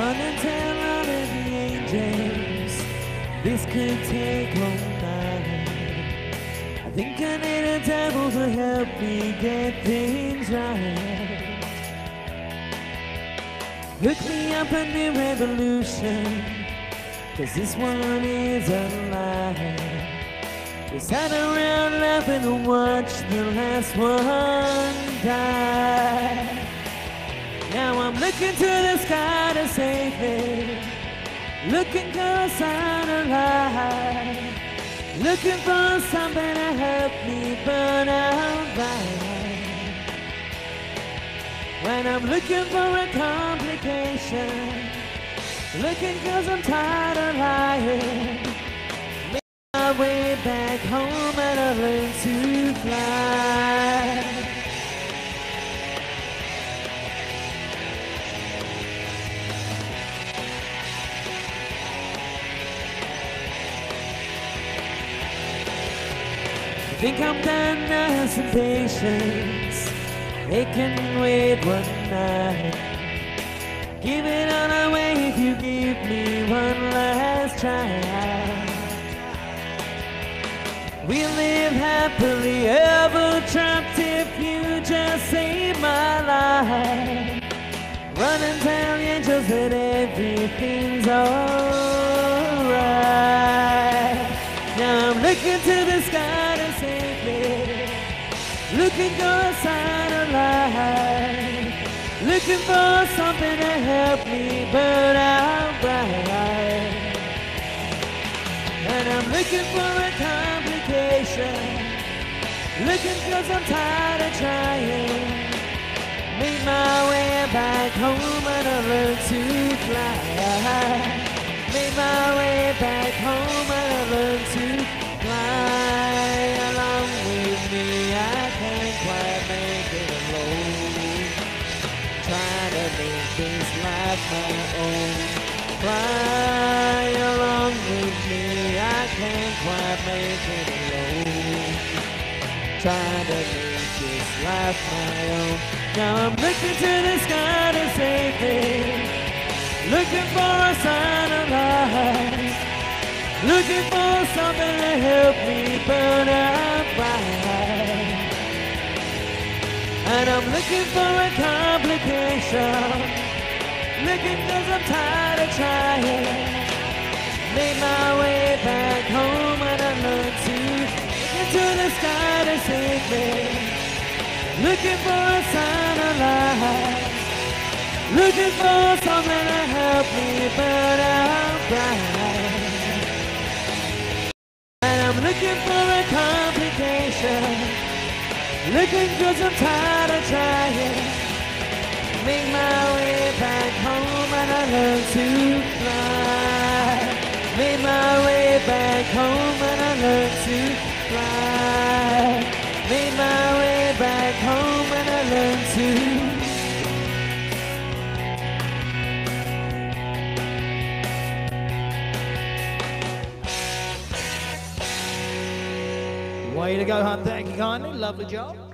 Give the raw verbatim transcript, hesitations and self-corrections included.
Run and tell all of the angels this could take all night. I think I need a devil to help me get things right. Hook me up a new revolution, cause this one is alive. We sat around laughing and watched the last one die. Now I'm looking to the sky to save me, looking for a sign of life, looking for something to help me burn out right. When I'm looking for a complication, looking cause I'm tired of lying, make my way back home and I learn to fly. I think I'm done now, some patience, they can wait one night. Give it all away if you give me one last try. We'll live happily ever trapped if you just save my life. Run and tell the angels that everything's alright. Now I'm looking to the sky to save me, looking for a sign of life, looking for something to help me burn out bright. And I'm looking for a complication, looking cause I'm tired of trying. Make my way back home and I learn to fly. Make my way back home and I learn to fly. Along with me, I can't quite make it alone. Trying to make this life my own. Fly along with me, I can't quite make it alone. Trying to make this life my own. Now I'm looking to the sky to save me, looking for a sign of life, looking for something to help me burn out bright. And I'm looking for a complication, looking cause I'm tired of trying. Made my way back home and I learned to look into the sky to save me, looking for a sign of life, looking for something to help me burn out bright. And I'm looking for a complication, looking cause I'm tired of trying. Make my way back home and I learn to fly. Make my way back home and I learn to fly. Make my way back home and I learn to. Way to go, hun. Thank you kindly. Lovely job.